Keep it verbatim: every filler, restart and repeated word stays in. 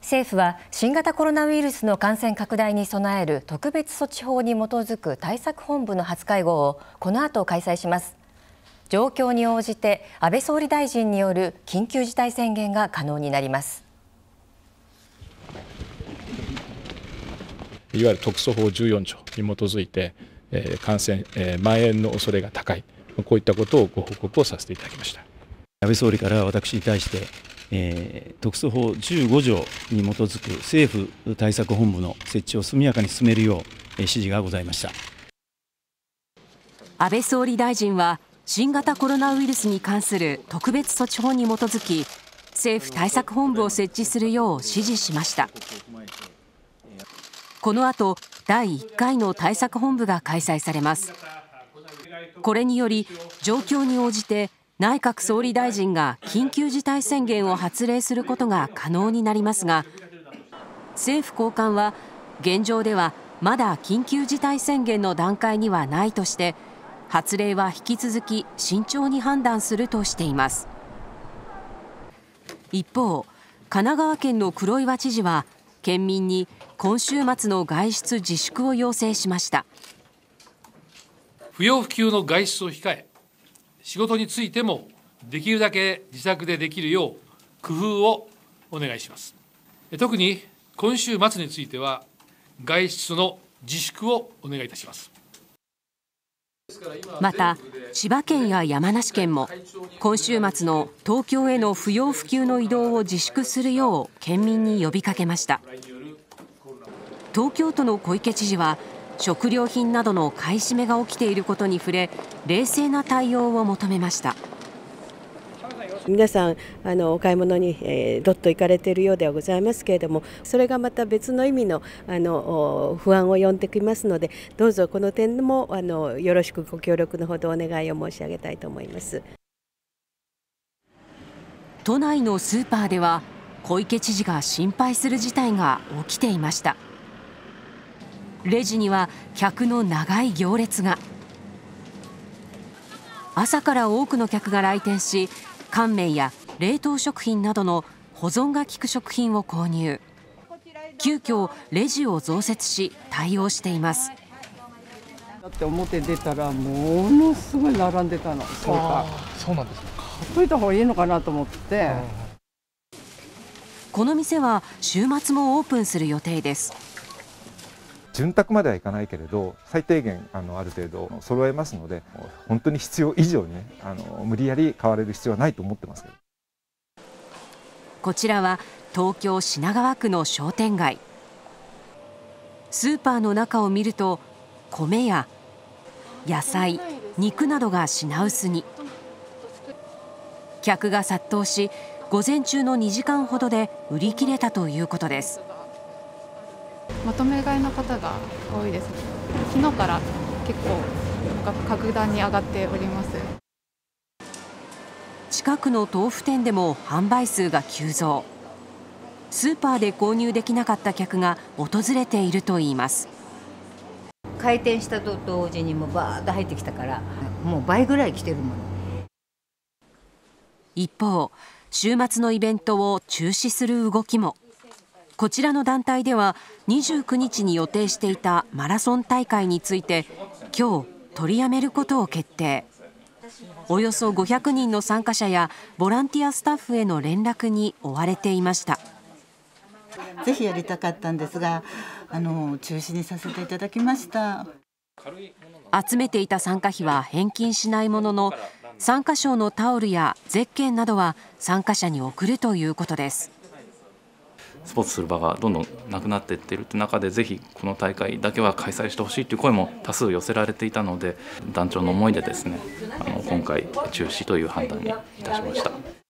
政府は新型コロナウイルスの感染拡大に備える特別措置法に基づく対策本部の初会合をこの後開催します。状況に応じて安倍総理大臣による緊急事態宣言が可能になります。 いわゆる特措法じゅうよん条に基づいて感染蔓延の恐れが高い、こういったことをご報告をさせていただきました。 安倍総理から私に対して、えー、特措法じゅうご条に基づく政府対策本部の設置を速やかに進めるよう、えー、指示がございました。 安倍総理大臣は新型コロナウイルスに関する特別措置法に基づき政府対策本部を設置するよう指示しました。この後だいいっかいの対策本部が開催されます。これにより状況に応じて内閣総理大臣が緊急事態宣言を発令することが可能になりますが、政府高官は現状ではまだ緊急事態宣言の段階にはないとして発令は引き続き慎重に判断するとしています。一方、神奈川県の黒岩知事は県民に今週末の外出自粛を要請しました。 不要不急の外出を控え、仕事についてもできるだけ自宅でできるよう工夫をお願いします。特に今週末については外出の自粛をお願いいたします。 また千葉県や山梨県も今週末の東京への不要不急の移動を自粛するよう県民に呼びかけました。東京都の小池知事は食料品などの買い占めが起きていることに触れ、冷静な対応を求めました。 皆さんあのお買い物に、えー、どっと行かれているようではございますけれども、それがまた別の意味の、あの不安を呼んできますので、どうぞこの点もあのよろしくご協力のほどお願いを申し上げたいと思います。 都内のスーパーでは小池知事が心配する事態が起きていました。レジには客の長い行列が。朝から多くの客が来店し、乾麺や冷凍食品などの保存が利く食品を購入。急遽レジを増設し対応しています。 だって表出たらものすごい並んでたの。そうか。 そうなんですか。 買っといた方がいいのかなと思って。 この店は週末もオープンする予定です。 潤沢まではいかないけれど最低限 あのある程度揃えますので、本当に必要以上に、ね、あの無理やり買われる必要はないと思ってます。 こちらは東京品川区の商店街。スーパーの中を見ると米や野菜、肉などが品薄に。客が殺到し午前中のにじかんほどで売り切れたということです。 まとめ買いの方が多いです。昨日から結構格段に上がっております。 近くの豆腐店でも販売数が急増。スーパーで購入できなかった客が訪れているといいます。 開店したと同時にもうバーッと入ってきたから、もう倍ぐらい来てるもん。 一方、週末のイベントを中止する動きも。こちらの団体ではにじゅうくにちに予定していたマラソン大会について今日取りやめることを決定。およそごひゃくにんの参加者やボランティアスタッフへの連絡に追われていました。 ぜひやりたかったんですが、あの中止にさせていただきました。 集めていた参加費は返金しないものの、参加賞のタオルやゼッケンなどは参加者に送るということです。 スポーツする場がどんどんなくなっていっているという中で、ぜひこの大会だけは開催してほしいという声も多数寄せられていたので、団長の思いでですね、あの今回中止という判断にいたしました。